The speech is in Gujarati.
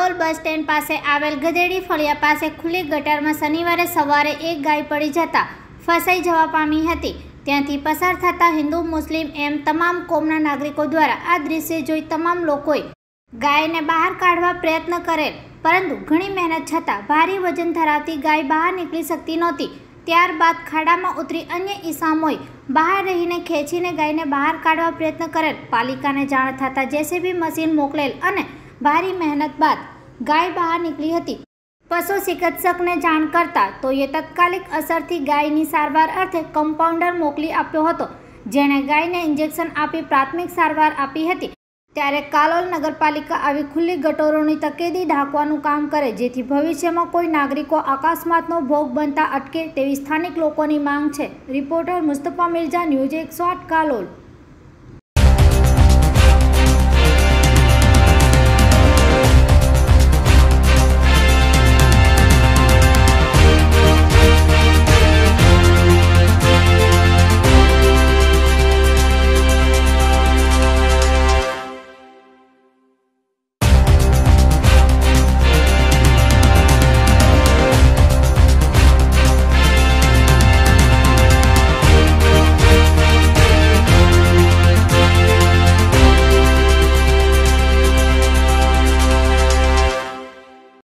કાલોલ બસ સ્ટેન્ડ પાસે આવેલ ગધેડી ફળિયા પાસે ખુલ્લી ગટરમાં શનિવારે સવારે એક ગાય પડી જતા ફસાઈ જવા પામી હતી। ત્યાંથી પસાર થતા હિન્દુ મુસ્લિમ એમ તમામ કોમના નાગરિકો દ્વારા આ દ્રશ્ય જોઈ તમામ લોકોએ ગાયને બહાર કાઢવા પ્રયત્ન કરેલ, પરંતુ ઘણી મહેનત છતાં ભારે વજન ધરાવતી ગાય બહાર નીકળી શકતી નહોતી। ત્યારબાદ ખાડામાં ઉતરી અન્ય ઈસામોએ બહાર રહીને ખેંચીને ગાયને બહાર કાઢવા પ્રયત્ન કરેલ। પાલિકાને જાણ થતાં જેસીબી મશીન મોકલેલ અને ભારે મહેનત બાદ ગાય બહાર નીકળી હતી। પશુ ચિકિત્સકને જાણ કરતા તોએ તાત્કાલિક અસરથી ગાયની સારવાર અર્થે કમ્પાઉન્ડર મોકલી આપ્યો હતો, જેણે ગાયને ઇન્જેક્શન આપી પ્રાથમિક સારવાર આપી હતી। ત્યારે કાલોલ નગરપાલિકા આવી ખુલ્લી ગટરોની તકેદી ઢાંકવાનું કામ કરે, જેથી ભવિષ્યમાં કોઈ નાગરિકો અકસ્માતનો ભોગ બનતા અટકે તેવી સ્થાનિક લોકોની માંગ છે। Reporter Mustafa Mirza, news 108 Kalol.